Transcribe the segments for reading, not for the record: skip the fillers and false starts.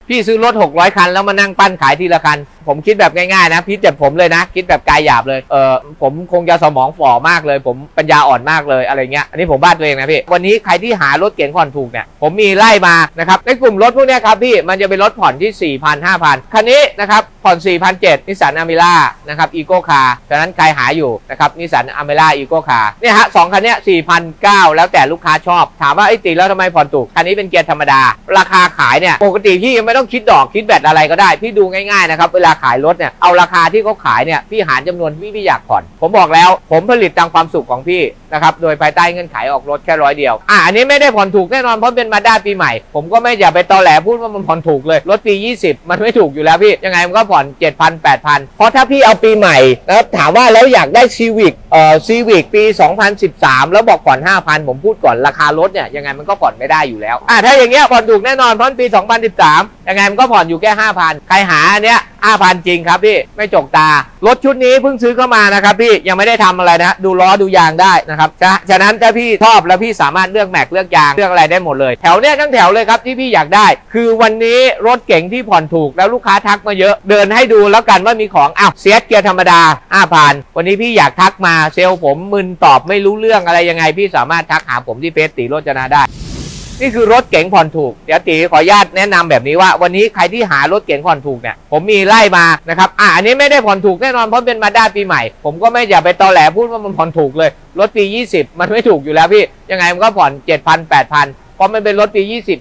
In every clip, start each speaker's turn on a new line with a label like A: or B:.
A: พี่ซื้อรถ600 คันแล้วมานั่งปั้นขายทีละคันผมคิดแบบง่ายๆนะพี่เจ็บผมเลยนะคิดแบบกายหยาบเลยผมคงจะสมองฝ่อมากเลยผมปัญญาอ่อนมากเลยอะไรเงี้ยอันนี้ผมบ้าตัวเองนะพี่วันนี้ใครที่หารถเก๋งผ่อนถูกเนี่ยผมมีไล่มานะครับในกลุ่มรถพวกนี้ครับพี่มันจะเป็นรถผ่อนที่ 4,000 5,000 คันนี้นะครับผ่อน 4,700 นิสสันอเมร่านะครับอีโก้คาร์ฉะนั้นใครหาอยู่นะครับนิสสันอเมร่าอีโก้คาร์เนี่ยฮะ2คันนี้ 4,900 แล้วแต่ลูกค้าชอบถามว่าไอ้ตีแล้วทำไมผ่อนถูกคันนี้เป็นเกียร์ธรรมดาราคาขายเนี่ยปกติพี่ยังไม่ต้องคิดดอกคิดแบตอะไรก็ได้พี่ดูง่ายๆนะครับเวลาขายรถเนี่ยเอาราคาที่เขาขายเนี่ยพี่หารจำนวนพี่อยากผ่อนผมบอกแล้วผมผลิตตามความสุขของพี่นะครับโดยภายใต้เงื่อนไขออกรถแค่100 เดียวอันนี้ไม่ได้ผ่อนถูกแน่นอนเพราะเป็นมาด้าปีใหม่ผมก็ไม่อย่าไปตอแหลพูดว่ามันผ่อนถูกเลยรถปี20มันไม่ถูกอยู่แล้วพี่ยังไงมันก็ผ่อน 7,000 8,000 เพราะถ้าพี่เอาปีใหม่นะครับถามว่าแล้วอยากได้ซีวิกปี2013แล้วบอกผ่อน 5,000 ผมพูดก่อนราคารถเนี่ยยังไงมันก็ผ่อนไม่ได้อยู่แล้วถ้าอย่างเงี้ยผ่อนถูกแน่นอนเพราะปี2013ยังไงมันก็ผ่อนอยู่แค่ 5,000 ใครหาอันเนี้ย5,000 จริงครับพี่ไม่จกตารถชุดนี้เพิ่งซื้อเข้ามานะครับพี่ยังไม่ได้ทำอะไรนะดูล้อดูยางได้นะครับฉะนั้นถ้าพี่ชอบแล้วพี่สามารถเลือกแม็กเลือกยางเลือกอะไรได้หมดเลยแถวเนี้ยทั้งแถวเลยครับที่พี่อยากได้คือวันนี้รถเก๋งที่ผ่อนถูกแล้วลูกค้าทักมาเยอะเดินให้ดูแล้วกันว่ามีของเซียสเกียร์ธรรมดา5,000 วันนี้พี่อยากทักมาเซลล์ผมมึนตอบไม่รู้เรื่องอะไรยังไงพี่สามารถทักหาผมที่เฟซตีโรจนาได้นี่คือรถเก๋งผ่อนถูกเดี๋ยวตีขออนุญาตแนะนำแบบนี้ว่าวันนี้ใครที่หารถเก๋งผ่อนถูกเนี่ยผมมีไล่มานะครับอันนี้ไม่ได้ผ่อนถูกแน่นอนเพราะเป็นมาด้าปีใหม่ผมก็ไม่อย่าไปตอแหลพูดว่ามันผ่อนถูกเลยรถปี20มันไม่ถูกอยู่แล้วพี่ยังไงมันก็ผ่อน 7,000 8,000 เพราะมันเป็นรถปี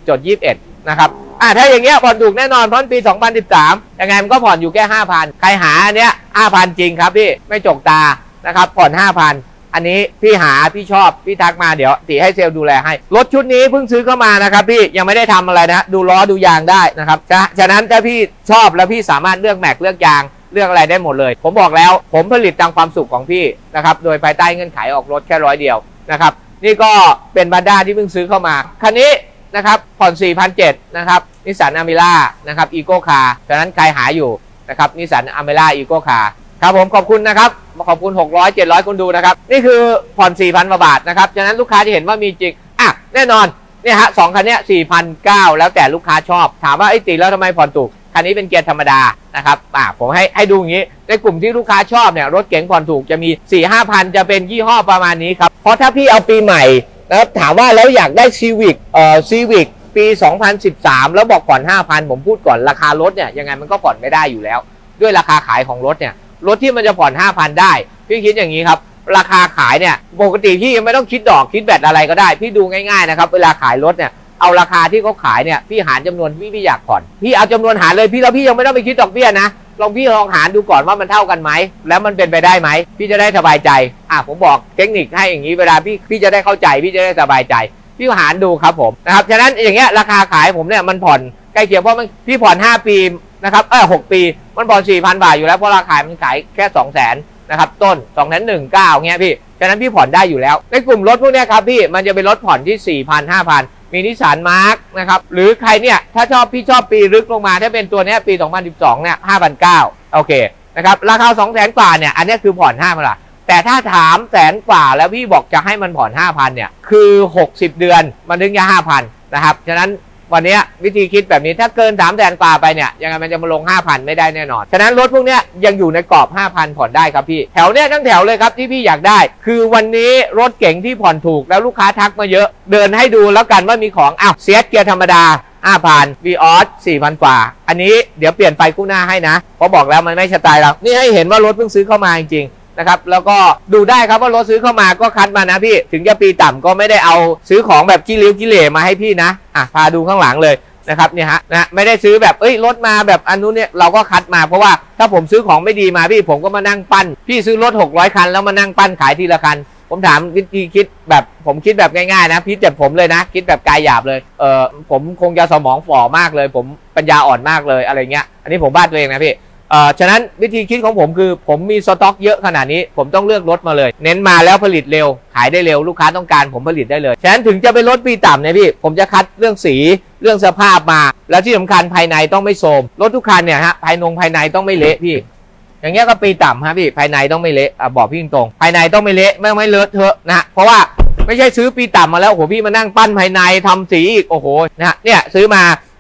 A: 20.21นะครับถ้าอย่างเงี้ยผ่อนถูกแน่นอนเพราะปี2013ยังไงมันก็ผ่อนอยู่แค่ 5,000 ใครหาอันเนี้ย 5,000 จริงครับพี่ไม่จกตานะครับผ่อน 5,000อันนี้พี่หาพี่ชอบพี่ทักมาเดี๋ยวตีให้เซลล์ดูแลให้รถชุดนี้เพิ่งซื้อเข้ามานะครับพี่ยังไม่ได้ทำอะไรนะดูล้อดูยางได้นะครับฉะนั้นถ้าพี่ชอบแล้วพี่สามารถเลือกแม็กเลือกยางเลือกอะไรได้หมดเลยผมบอกแล้วผมผลิตตามความสุขของพี่นะครับโดยภายใต้เงื่อนไขออกรถแค่100 เดียวนะครับนี่ก็เป็นมาด้าที่เพิ่งซื้อเข้ามาคันนี้นะครับผ่อน 4,700 นะครับนิสสันอเมร่านะครับอีโก้คาร์ฉะนั้นใครหาอยู่นะครับนิสสันอเมร่าอีโก้คาร์ครับผมขอบคุณนะครับขอบคุณ600 700คนดูนะครับนี่คือผ่อน 4,000 กว่าบาทนะครับฉะนั้นลูกค้าจะเห็นว่ามีจริงแน่นอนเนี่ยฮะ2คันนี้ 4,900 แล้วแต่ลูกค้าชอบถามว่าไอ้ตีแล้วทำไมผ่อนถูกคันนี้เป็นเกียร์ธรรมดานะครับผมให้ดูอย่างนี้ในกลุ่มที่ลูกค้าชอบเนี่ยรถเก๋งผ่อนถูกจะมี 4-5,000 จะเป็นยี่ห้อประมาณนี้ครับเพราะถ้าพี่เอาปีใหม่นะครับถามว่าแล้วอยากได้ซีวิกปี2013แล้วบอกผ่อน 5,000 ผมพูดก่อนราคารถเนี่ยยังไงมันก็ผ่อนไม่ได้อยู่แล้วด้วยราคาขายของรถเนี่ยรถที่มันจะผ่อน 5,000 ได้พี่คิดอย่างนี้ครับราคาขายเนี่ยปกติพี่ยังไม่ต้องคิดดอกคิดแบตอะไรก็ได้พี่ดูง่ายๆนะครับเวลาขายรถเนี่ยเอาราคาที่เขาขายเนี่ยพี่หารจำนวนพี่อยากผ่อนพี่เอาจำนวนหารเลยพี่แล้วพี่ยังไม่ต้องไปคิดดอกเบี้ยนะพี่ลองหารดูก่อนว่ามันเท่ากันไหมแล้วมันเป็นไปได้ไหมพี่จะได้สบายใจผมบอกเทคนิคให้อย่างนี้เวลาพี่จะได้เข้าใจพี่จะได้สบายใจพี่หารดูครับผมนะครับฉะนั้นอย่างเงี้ยราคาขายผมเนี่ยมันผ่อนใกล้เคียงเพราะมันพี่ผ่อน5 ปีนะครับ6 ปีมันผ่อน 4,000 บาทอยู่แล้วเพราะราคามันขายแค่ 200,000 นะครับต้น219เงี้ยพี่ฉะนั้นพี่ผ่อนได้อยู่แล้วในกลุ่มรถพวกนี้ครับพี่มันจะเป็นรถผ่อนที่ 4,000 5,000 มีนิสสันมาร์กนะครับหรือใครเนี่ยถ้าพี่ชอบปีลึกลงมาถ้าเป็นตัวนี้ปี2012เนี่ย 5,900 โอเคนะครับราคา 200,000 กว่าเนี่ยอันนี้คือผ่อน 5,000 บาทแต่ถ้าถาม100,000 กว่าแล้วพี่บอกจะให้มันผ่อน 5,000 เนี่ยคือ60 เดือนมันถึงจะ 5,000 นะครับฉะนั้นวันนี้วิธีคิดแบบนี้ถ้าเกิน300,000 กว่าไปเนี่ยยังไงมันจะมาลง 5,000 ไม่ได้แน่นอนฉะนั้นรถพวกนี้ยังอยู่ในกรอบ 5,000 ผ่อนได้ครับพี่แถวเนี้ยทั้งแถวเลยครับที่พี่อยากได้คือวันนี้รถเก๋งที่ผ่อนถูกแล้วลูกค้าทักมาเยอะเดินให้ดูแล้วกันว่ามีของเซียสเกียร์ธรรมดา5,000 วีออส 4,000 กว่าอันนี้เดี๋ยวเปลี่ยนไฟคู่หน้าให้นะเพราะบอกแล้วมันไม่สไตล์เรานี่ให้เห็นว่ารถเพิ่งซื้อเข้ามาจริงๆนะครับแล้วก็ดูได้ครับว่ารถซื้อเข้ามาก็คัดมานะพี่ถึงจะปีต่ำก็ไม่ได้เอาซื้อของแบบกิเลวกิเลมาให้พี่นะพาดูข้างหลังเลยนะครับเนี่ยฮะไม่ได้ซื้อแบบรถมาแบบอันนู้นเนี่ยเราก็คัดมาเพราะว่าถ้าผมซื้อของไม่ดีมาพี่ผมก็มานั่งปั้นพี่ซื้อรถ600 คันแล้วมานั่งปั้นขายทีละคันผมถามวิธีคิดแบบผมคิดแบบง่ายๆนะพี่เจ็บผมเลยนะคิดแบบกายหยาบเลยผมคงจะสมองฝ่อมากเลยผมปัญญาอ่อนมากเลยอะไรเงี้ยอันนี้ผมบ้าตัวเองนะพี่ฉะนั้นวิธีคิดของผมคือผมมีสต็อกเยอะขนาดนี้ผมต้องเลือกรถมาเลยเน้นมาแล้วผลิตเร็วขายได้เร็วลูกค้าต้องการผมผลิตได้เลยฉะนั้นถึงจะเป็นรถปีต่ำเนี่ยพี่ผมจะคัดเรื่องสีเรื่องสภาพมาแล้วที่สำคัญภายในต้องไม่โทรมรถทุกคันเนี่ยฮะภายในต้องไม่เละพี่อย่างเงี้ยก็ปีต่ำฮะพี่ภายในต้องไม่เละบอกพี่ตรงภายในต้องไม่เละไม่เลอะเทอะนะเพราะว่าไม่ใช่ซื้อปีต่ำมาแล้วโอ้โหพี่มานั่งปั้นภายในทำสีอีกโอ้โหนะเนี่ยซื้อมา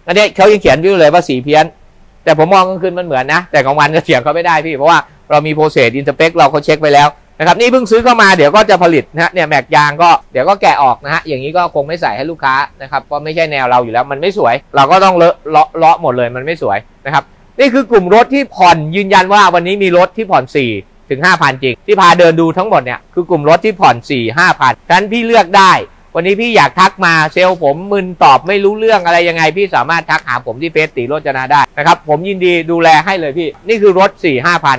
A: อันนี้เขายังเขียนอยู่เลยว่าสีเพี้ยนแต่ผมมองกลางคืนมันเหมือนนะแต่กลางวันก็เถียงเขาไม่ได้พี่เพราะว่าเรามีโปรเซสอินสเปคเราเขาเช็คไปแล้วนะครับนี่เพิ่งซื้อเข้ามาเดี๋ยวก็จะผลิตนะเนี่ยแม็กยางก็เดี๋ยวก็แกะออกนะฮะอย่างนี้ก็คงไม่ใส่ให้ลูกค้านะครับก็ไม่ใช่แนวเราอยู่แล้วมันไม่สวยเราก็ต้องเลาะหมดเลยมันไม่สวยนะครับนี่คือกลุ่มรถที่ผ่อนยืนยันว่าวันนี้มีรถที่ผ่อน4 ถึง 5,000 จริงที่พาเดินดูทั้งหมดเนี่ยคือกลุ่มรถที่ผ่อน4-5,000ฉะนั้นพี่เลือกได้วันนี้พี่อยากทักมาเซลล์ผมมึนตอบไม่รู้เรื่องอะไรยังไงพี่สามารถทักหาผมที่เฟซตีโรจนาได้นะครับผมยินดีดูแลให้เลยพี่นี่คือรถ4-5,000